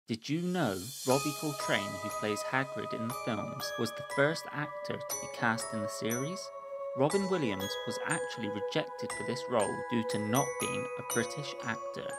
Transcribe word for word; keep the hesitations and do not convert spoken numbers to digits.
Did you know Robbie Coltrane, who plays Hagrid in the films, was the first actor to be cast in the series? Robin Williams was actually rejected for this role due to not being a British actor.